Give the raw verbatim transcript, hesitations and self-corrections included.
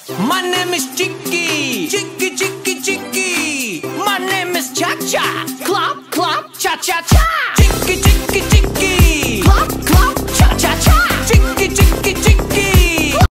My name is Chicky, Chicky, Chicky, Chicky. My name is Cha Cha, Clop, Clop, Cha Cha Cha. Chicky, Chicky, Chicky, Clop,